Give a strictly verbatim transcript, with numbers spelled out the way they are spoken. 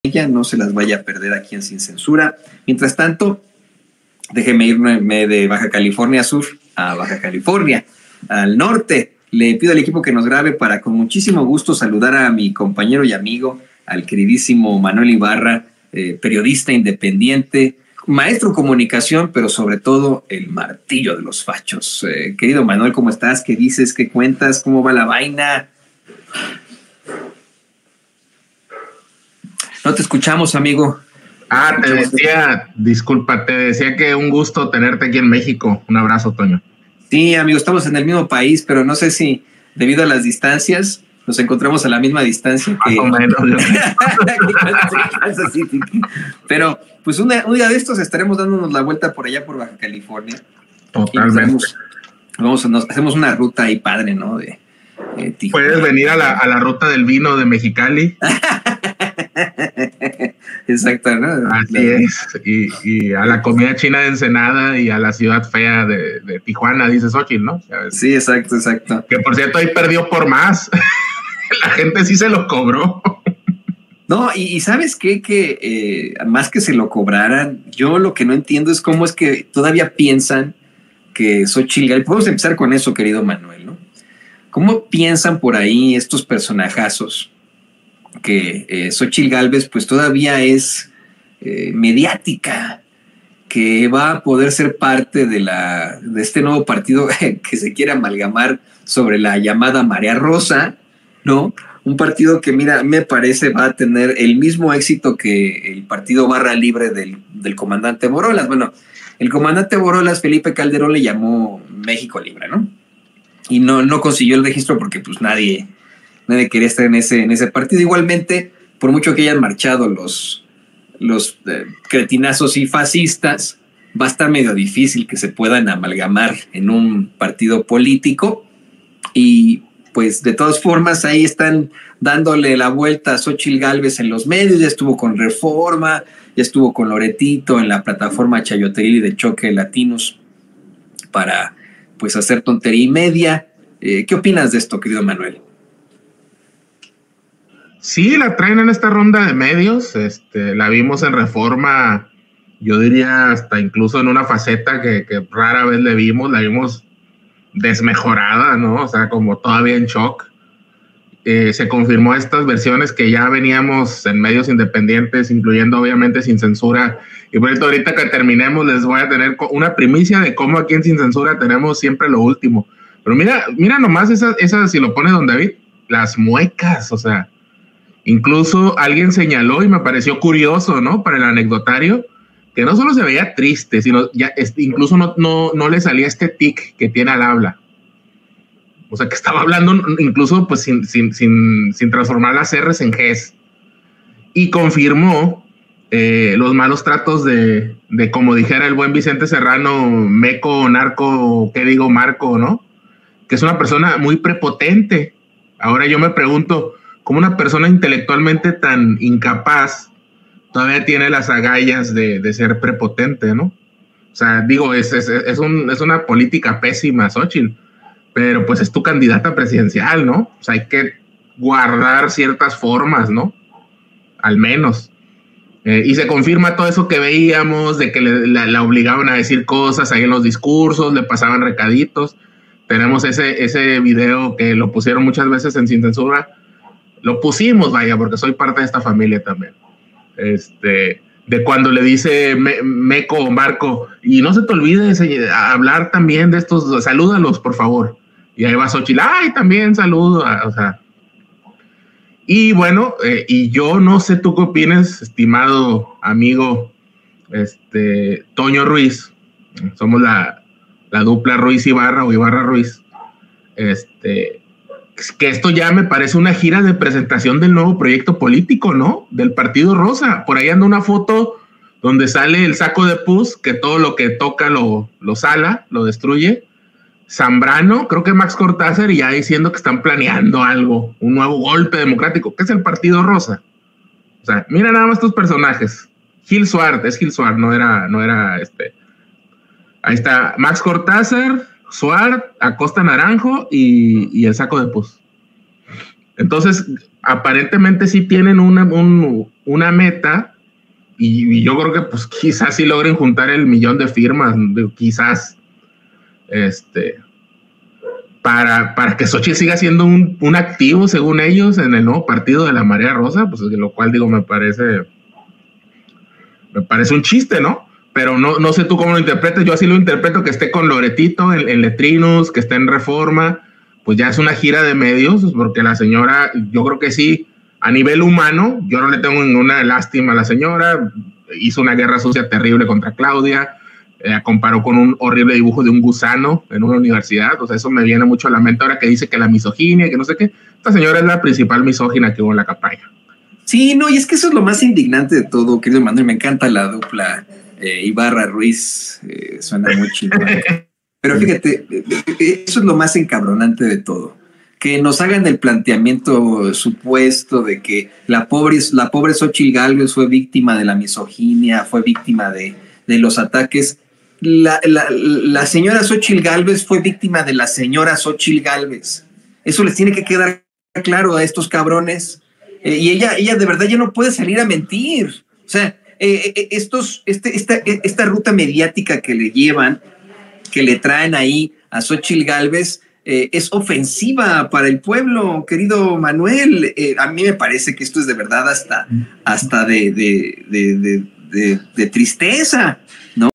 ella, no se las vaya a perder aquí en Sin Censura. Mientras tanto, déjeme irme de Baja California Sur a Baja California, al norte. Le pido al equipo que nos grabe para con muchísimo gusto saludar a mi compañero y amigo, al queridísimo Manuel Ibarra, eh, periodista independiente, maestro comunicación, pero sobre todo el martillo de los fachos. Eh, querido Manuel, ¿cómo estás? ¿Qué dices? ¿Qué cuentas? ¿Cómo va la vaina? No te escuchamos, amigo. Ah, te decía, disculpa, te decía que un gusto tenerte aquí en México. Un abrazo, Toño. Sí, amigo, estamos en el mismo país, pero no sé si debido a las distancias nos encontramos a la misma distancia que... Más o menos. Pero pues una, un día de estos estaremos dándonos la vuelta por allá por Baja California. Totalmente. Vamos, vamos, nos hacemos una ruta ahí padre, ¿no? De, de Tijuana. Puedes venir a la, a la ruta del vino de Mexicali. Exacto, ¿no? Así es. Y, y a la comida china de Ensenada y a la ciudad fea de, de Tijuana, dice Xochitl, ¿no? Sí, exacto, exacto. Que por cierto ahí perdió por más. La gente sí se lo cobró. No, y, y ¿sabes qué? Que eh, más que se lo cobraran, yo lo que no entiendo es cómo es que todavía piensan que Xochitl Gálvez... Podemos empezar con eso, querido Manuel, ¿no? ¿Cómo piensan por ahí estos personajazos que eh, Xochitl Gálvez pues todavía es eh, mediática, que va a poder ser parte de, la, de este nuevo partido que se quiere amalgamar sobre la llamada Marea Rosa, ¿no? Un partido que, mira, me parece va a tener el mismo éxito que el partido Barra Libre del, del comandante Borolas. Bueno, el comandante Borolas, Felipe Calderón, le llamó México Libre, ¿no? Y no, no consiguió el registro porque pues nadie, nadie quería estar en ese, en ese partido. Igualmente, por mucho que hayan marchado los, los eh, cretinazos y fascistas, va a estar medio difícil que se puedan amalgamar en un partido político. Y pues de todas formas ahí están dándole la vuelta a Xochitl Gálvez en los medios. Ya estuvo con Reforma, ya estuvo con Loretito en la plataforma Chayoteril de Choque Latinos para pues hacer tontería y media. Eh, ¿Qué opinas de esto, querido Manuel? Sí, la traen en esta ronda de medios. Este, la vimos en Reforma, yo diría hasta incluso en una faceta que, que rara vez le vimos, la vimos desmejorada, ¿no? O sea, como todavía en shock. Eh, se confirmó estas versiones que ya veníamos en medios independientes, incluyendo obviamente Sin Censura. Y por eso ahorita que terminemos les voy a tener una primicia de cómo aquí en Sin Censura tenemos siempre lo último. Pero mira, mira nomás esa, esa si lo pone don David, las muecas, o sea, incluso alguien señaló y me pareció curioso, ¿no? Para el anecdotario, que no solo se veía triste, sino ya este, incluso no, no, no le salía este tic que tiene al habla. O sea, que estaba hablando incluso pues sin, sin, sin, sin transformar las R's en G's. Y confirmó eh, los malos tratos de, de, como dijera el buen Vicente Serrano, meco, narco, ¿qué digo? Marco, ¿no? Que es una persona muy prepotente. Ahora yo me pregunto, ¿cómo una persona intelectualmente tan incapaz todavía tiene las agallas de, de ser prepotente, ¿no? O sea, digo, es, es, es, un, es una política pésima, Xochitl, pero pues es tu candidata presidencial, ¿no? O sea, hay que guardar ciertas formas, ¿no? Al menos. Eh, y se confirma todo eso que veíamos, de que le, la, la obligaban a decir cosas ahí en los discursos, le pasaban recaditos. Tenemos ese, ese video que lo pusieron muchas veces en Sin Censura. Lo pusimos, vaya, porque soy parte de esta familia también. Este, de cuando le dice me, Meco o Marco, y no se te olvide hablar también de estos, salúdalos, por favor. Y ahí va Xochitl, ay, también saludo, o sea. Y bueno, eh, y yo no sé tú qué opinas, estimado amigo este, Toño Ruiz, somos la, la dupla Ruiz Ibarra o Ibarra Ruiz, este, que esto ya me parece una gira de presentación del nuevo proyecto político, ¿no? Del Partido Rosa. Por ahí anda una foto donde sale el saco de pus, que todo lo que toca lo, lo sala, lo destruye. Zambrano, creo que Max Cortázar, y ya diciendo que están planeando algo, un nuevo golpe democrático, que es el Partido Rosa. O sea, mira nada más estos personajes. Gil Suart, es Gil Suart, no era, no era este. Ahí está Max Cortázar, Suart, Acosta Naranjo y, y el saco de pus. Entonces, aparentemente sí tienen una, un, una meta y, y yo creo que pues quizás sí logren juntar el millón de firmas, quizás, este, para, para que Xochitl siga siendo un, un activo, según ellos, en el nuevo partido de la Marea Rosa, pues lo cual digo, me parece, me parece un chiste, ¿no? Pero no, no sé tú cómo lo interpretas, yo así lo interpreto, que esté con Loretito en, en Letrinos, que esté en Reforma, pues ya es una gira de medios, porque la señora, yo creo que sí, a nivel humano, yo no le tengo ninguna lástima a la señora, hizo una guerra sucia terrible contra Claudia, eh, comparó con un horrible dibujo de un gusano en una universidad, o sea, eso me viene mucho a la mente ahora que dice que la misoginia, que no sé qué, esta señora es la principal misógina que hubo en la campaña. Sí, no, y es que eso es lo más indignante de todo, querido Manuel, me encanta la dupla eh, Ibarra-Ruiz, eh, suena muy chido. Pero fíjate, eso es lo más encabronante de todo. Que nos hagan el planteamiento supuesto de que la pobre, la pobre Xochitl Gálvez fue víctima de la misoginia, fue víctima de, de los ataques. La, la, la señora Xochitl Gálvez fue víctima de la señora Xochitl Gálvez. Eso les tiene que quedar claro a estos cabrones. Eh, y ella, ella de verdad ya no puede salir a mentir. O sea, eh, estos, este, esta, esta ruta mediática que le llevan, que le traen ahí a Xochitl Gálvez, eh, es ofensiva para el pueblo, querido Manuel. Eh, a mí me parece que esto es de verdad hasta, hasta de, de, de, de, de, de tristeza, ¿no?